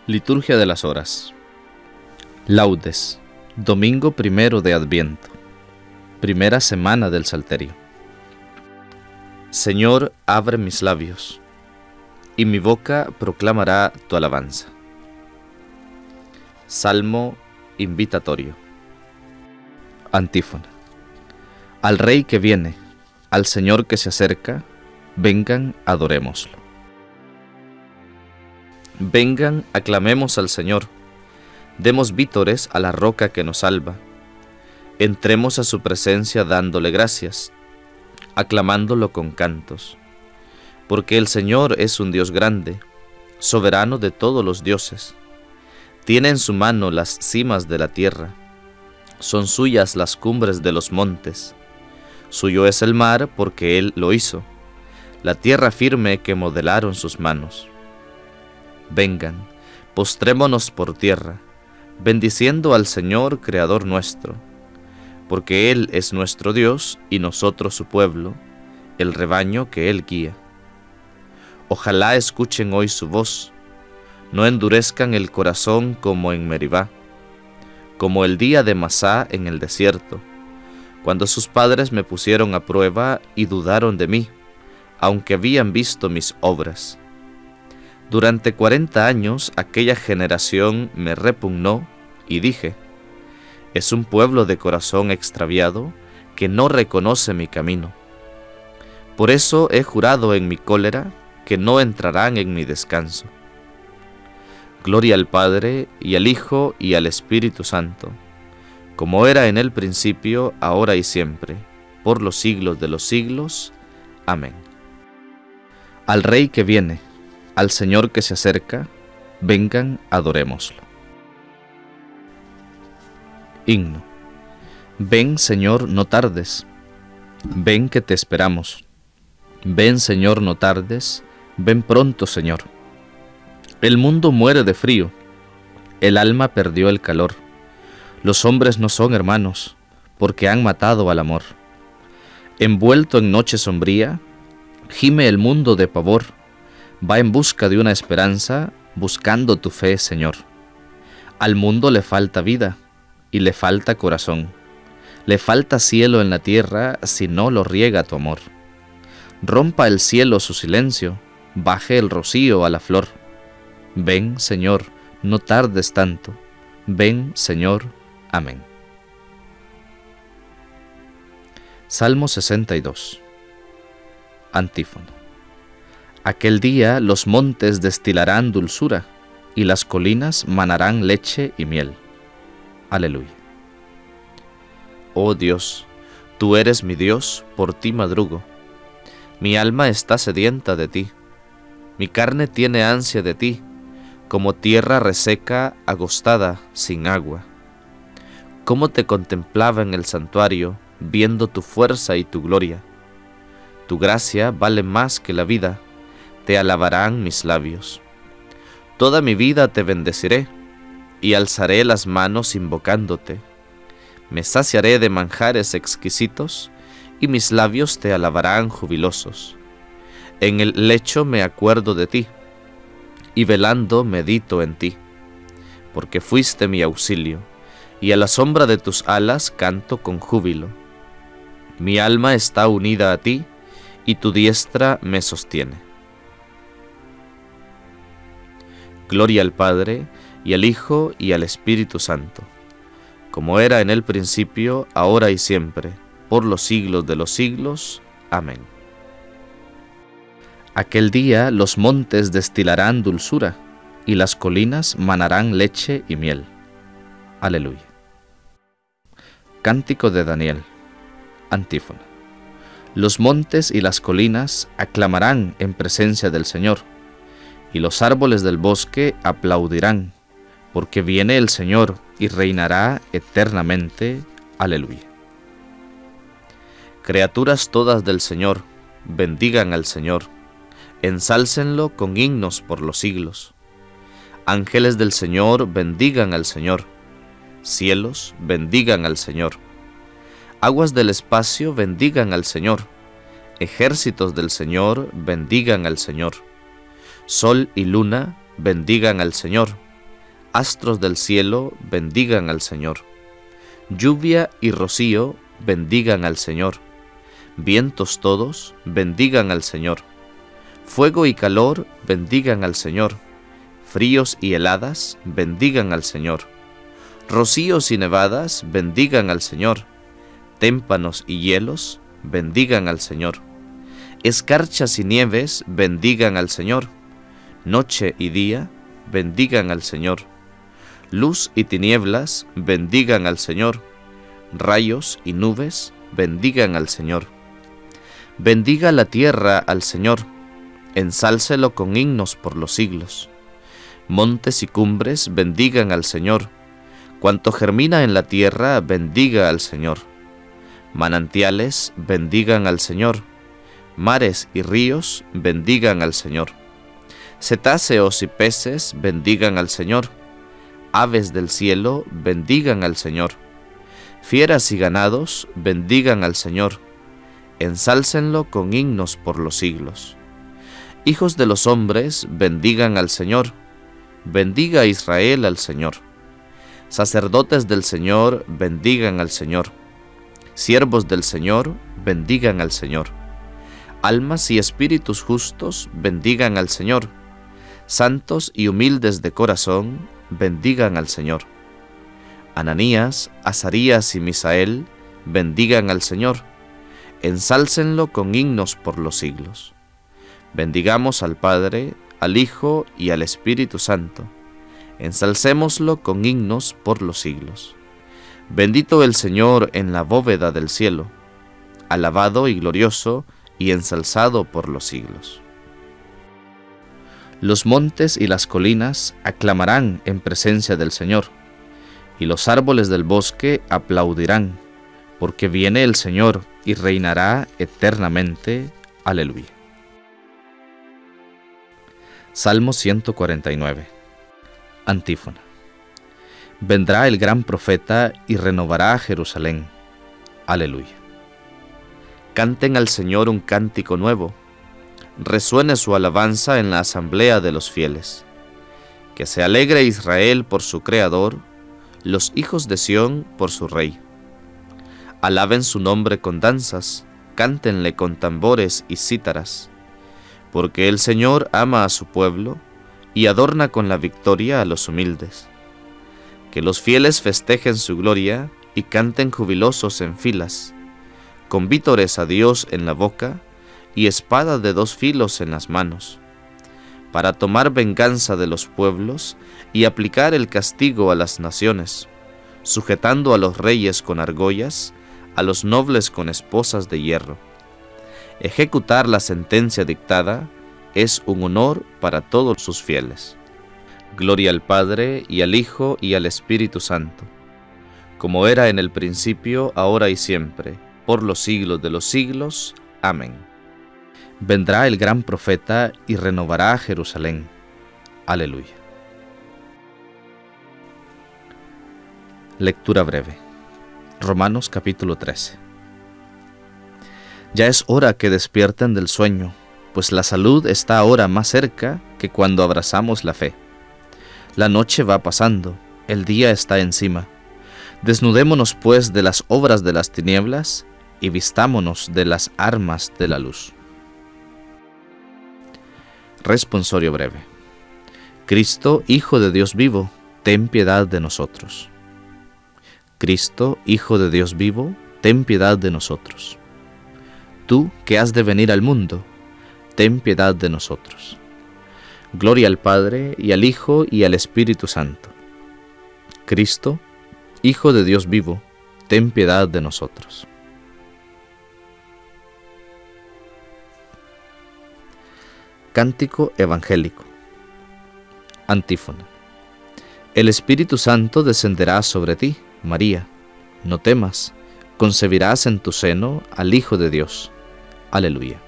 Liturgia de las Horas. Laudes, domingo primero de Adviento, primera semana del Salterio. Señor, abre mis labios, y mi boca proclamará tu alabanza. Salmo invitatorio. Antífona. Al Rey que viene, al Señor que se acerca, vengan, adorémoslo. Vengan, aclamemos al Señor, demos vítores a la roca que nos salva. Entremos a su presencia dándole gracias, aclamándolo con cantos. Porque el Señor es un Dios grande, soberano de todos los dioses. Tiene en su mano las cimas de la tierra, son suyas las cumbres de los montes. Suyo es el mar porque Él lo hizo, la tierra firme que modelaron sus manos. Vengan, postrémonos por tierra, bendiciendo al Señor, Creador nuestro, porque Él es nuestro Dios y nosotros su pueblo, el rebaño que Él guía. Ojalá escuchen hoy su voz, no endurezcan el corazón como en Meribá, como el día de Masá en el desierto, cuando sus padres me pusieron a prueba y dudaron de mí, aunque habían visto mis obras. Durante 40 años aquella generación me repugnó y dije, es un pueblo de corazón extraviado que no reconoce mi camino. Por eso he jurado en mi cólera que no entrarán en mi descanso. Gloria al Padre, y al Hijo, y al Espíritu Santo, como era en el principio, ahora y siempre, por los siglos de los siglos. Amén. Al Rey que viene, al Señor que se acerca, vengan, adorémoslo. Himno. Ven, Señor, no tardes. Ven que te esperamos. Ven, Señor, no tardes. Ven pronto, Señor. El mundo muere de frío. El alma perdió el calor. Los hombres no son hermanos, porque han matado al amor. Envuelto en noche sombría, gime el mundo de pavor. Va en busca de una esperanza, buscando tu fe, Señor. Al mundo le falta vida, y le falta corazón. Le falta cielo en la tierra, si no lo riega tu amor. Rompa el cielo su silencio, baje el rocío a la flor. Ven, Señor, no tardes tanto. Ven, Señor. Amén. Salmo 62. Antífona. Aquel día los montes destilarán dulzura, y las colinas manarán leche y miel. Aleluya. Oh Dios, tú eres mi Dios, por ti madrugo. Mi alma está sedienta de ti. Mi carne tiene ansia de ti, como tierra reseca, agostada, sin agua. Cómo te contemplaba en el santuario, viendo tu fuerza y tu gloria. Tu gracia vale más que la vida, te alabarán mis labios. Toda mi vida te bendeciré, y alzaré las manos invocándote. Me saciaré de manjares exquisitos, y mis labios te alabarán jubilosos. En el lecho me acuerdo de ti, y velando medito en ti, porque fuiste mi auxilio, y a la sombra de tus alas canto con júbilo. Mi alma está unida a ti, y tu diestra me sostiene. Gloria al Padre, y al Hijo, y al Espíritu Santo, como era en el principio, ahora y siempre, por los siglos de los siglos. Amén. Aquel día los montes destilarán dulzura, y las colinas manarán leche y miel. Aleluya. Cántico de Daniel. Antífona. Los montes y las colinas aclamarán en presencia del Señor, y los árboles del bosque aplaudirán, porque viene el Señor y reinará eternamente. Aleluya. Criaturas todas del Señor, bendigan al Señor, ensálcenlo con himnos por los siglos. Ángeles del Señor, bendigan al Señor. Cielos, bendigan al Señor. Aguas del espacio, bendigan al Señor. Ejércitos del Señor, bendigan al Señor. Sol y luna, bendigan al Señor. Astros del cielo, bendigan al Señor. Lluvia y rocío, bendigan al Señor. Vientos todos, bendigan al Señor. Fuego y calor, bendigan al Señor. Fríos y heladas, bendigan al Señor. Rocíos y nevadas, bendigan al Señor. Témpanos y hielos, bendigan al Señor. Escarchas y nieves, bendigan al Señor. Noche y día, bendigan al Señor. Luz y tinieblas, bendigan al Señor. Rayos y nubes, bendigan al Señor. Bendiga la tierra al Señor, ensálcelo con himnos por los siglos. Montes y cumbres, bendigan al Señor. Cuanto germina en la tierra, bendiga al Señor. Manantiales, bendigan al Señor. Mares y ríos, bendigan al Señor. Cetáceos y peces, bendigan al Señor. Aves del cielo, bendigan al Señor. Fieras y ganados, bendigan al Señor. Ensálcenlo con himnos por los siglos. Hijos de los hombres, bendigan al Señor. Bendiga a Israel al Señor. Sacerdotes del Señor, bendigan al Señor. Siervos del Señor, bendigan al Señor. Almas y espíritus justos, bendigan al Señor. Santos y humildes de corazón, bendigan al Señor. Ananías, Azarías y Misael, bendigan al Señor. Ensálcenlo con himnos por los siglos. Bendigamos al Padre, al Hijo y al Espíritu Santo. Ensalcémoslo con himnos por los siglos. Bendito el Señor en la bóveda del cielo, alabado y glorioso y ensalzado por los siglos. Los montes y las colinas aclamarán en presencia del Señor, y los árboles del bosque aplaudirán, porque viene el Señor y reinará eternamente. Aleluya. Salmo 149. Antífona. Vendrá el gran profeta y renovará a Jerusalén. Aleluya. Canten al Señor un cántico nuevo. Resuene su alabanza en la asamblea de los fieles. Que se alegre Israel por su Creador, los hijos de Sión por su Rey. Alaben su nombre con danzas, cántenle con tambores y cítaras, porque el Señor ama a su pueblo y adorna con la victoria a los humildes. Que los fieles festejen su gloria y canten jubilosos en filas, con vítores a Dios en la boca y espada de dos filos en las manos, para tomar venganza de los pueblos y aplicar el castigo a las naciones, sujetando a los reyes con argollas, a los nobles con esposas de hierro. Ejecutar la sentencia dictada es un honor para todos sus fieles. Gloria al Padre, y al Hijo, y al Espíritu Santo, como era en el principio, ahora y siempre, por los siglos de los siglos. Amén. Vendrá el gran profeta y renovará a Jerusalén. Aleluya. Lectura breve. Romanos capítulo 13. Ya es hora que despierten del sueño, pues la salud está ahora más cerca que cuando abrazamos la fe. La noche va pasando, el día está encima. Desnudémonos pues de las obras de las tinieblas y vistámonos de las armas de la luz. Responsorio breve. Cristo, Hijo de Dios vivo, ten piedad de nosotros. Cristo, Hijo de Dios vivo, ten piedad de nosotros. Tú, que has de venir al mundo, ten piedad de nosotros. Gloria al Padre, y al Hijo, y al Espíritu Santo. Cristo, Hijo de Dios vivo, ten piedad de nosotros. Cántico evangélico. Antífona. El Espíritu Santo descenderá sobre ti, María. No temas, concebirás en tu seno al Hijo de Dios. Aleluya.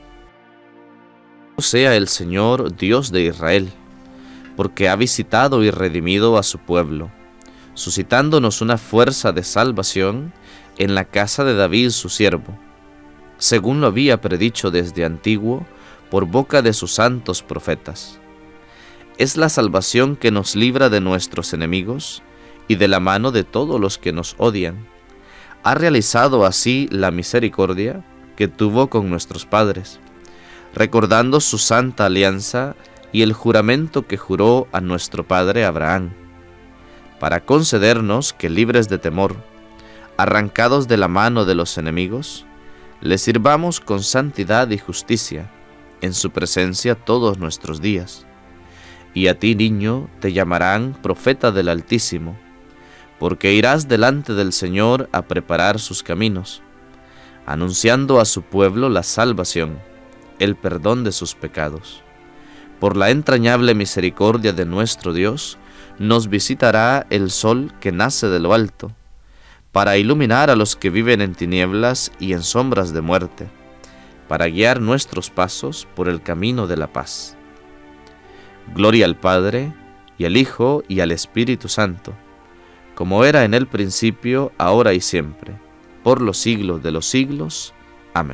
Sea el Señor Dios de Israel, porque ha visitado y redimido a su pueblo, suscitándonos una fuerza de salvación en la casa de David su siervo, según lo había predicho desde antiguo por boca de sus santos profetas. es la salvación que nos libra de nuestros enemigos y de la mano de todos los que nos odian. Ha realizado así la misericordia que tuvo con nuestros padres, recordando su santa alianza y el juramento que juró a nuestro padre Abraham, para concedernos que, libres de temor, arrancados de la mano de los enemigos, le sirvamos con santidad y justicia en su presencia todos nuestros días. Y a ti, niño, te llamarán profeta del Altísimo, porque irás delante del Señor a preparar sus caminos, anunciando a su pueblo la salvación, el perdón de sus pecados. Por la entrañable misericordia de nuestro Dios, nos visitará el sol que nace de lo alto, para iluminar a los que viven en tinieblas y en sombras de muerte, para guiar nuestros pasos por el camino de la paz. Gloria al Padre, y al Hijo, y al Espíritu Santo, como era en el principio, ahora y siempre, por los siglos de los siglos. Amén.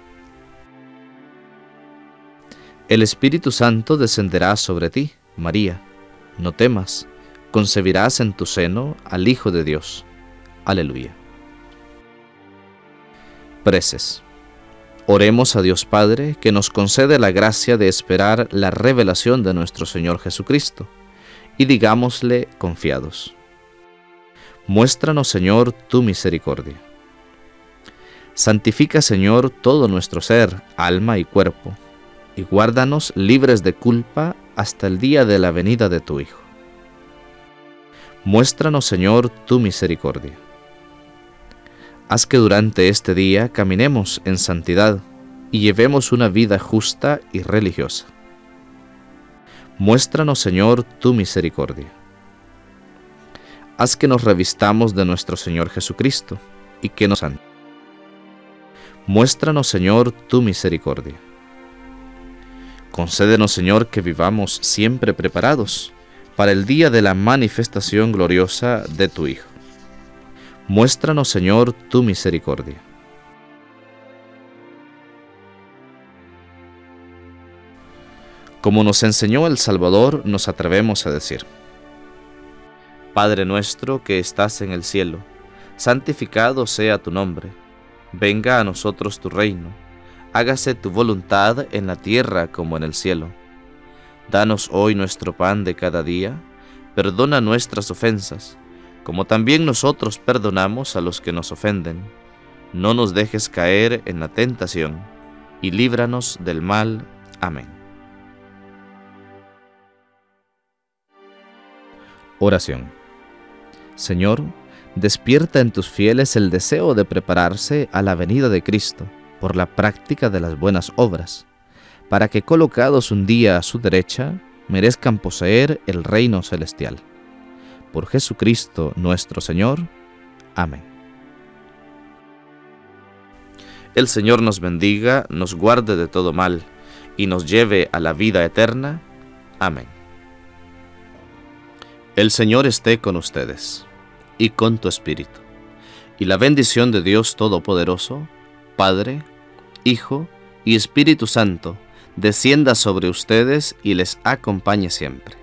El Espíritu Santo descenderá sobre ti, María. No temas, concebirás en tu seno al Hijo de Dios. Aleluya. Preces. Oremos a Dios Padre, que nos concede la gracia de esperar la revelación de nuestro Señor Jesucristo, y digámosle confiados: muéstranos, Señor, tu misericordia. Santifica, Señor, todo nuestro ser, alma y cuerpo, y guárdanos libres de culpa hasta el día de la venida de tu Hijo. Muéstranos, Señor, tu misericordia. Haz que durante este día caminemos en santidad y llevemos una vida justa y religiosa. Muéstranos, Señor, tu misericordia. Haz que nos revistamos de nuestro Señor Jesucristo y que nos santifique. Muéstranos, Señor, tu misericordia. Concédenos, Señor, que vivamos siempre preparados para el día de la manifestación gloriosa de tu Hijo. Muéstranos, Señor, tu misericordia. Como nos enseñó el Salvador, nos atrevemos a decir: Padre nuestro que estás en el cielo, santificado sea tu nombre. Venga a nosotros tu reino. Hágase tu voluntad en la tierra como en el cielo. Danos hoy nuestro pan de cada día. Perdona nuestras ofensas, como también nosotros perdonamos a los que nos ofenden. No nos dejes caer en la tentación, y líbranos del mal. Amén. Oración. Señor, despierta en tus fieles el deseo de prepararse a la venida de Cristo por la práctica de las buenas obras, para que, colocados un día a su derecha, merezcan poseer el reino celestial. Por Jesucristo nuestro Señor. Amén. El Señor nos bendiga, nos guarde de todo mal, y nos lleve a la vida eterna. Amén. El Señor esté con ustedes, y con tu espíritu, y la bendición de Dios Todopoderoso, Padre, Hijo y Espíritu Santo, descienda sobre ustedes y les acompañe siempre.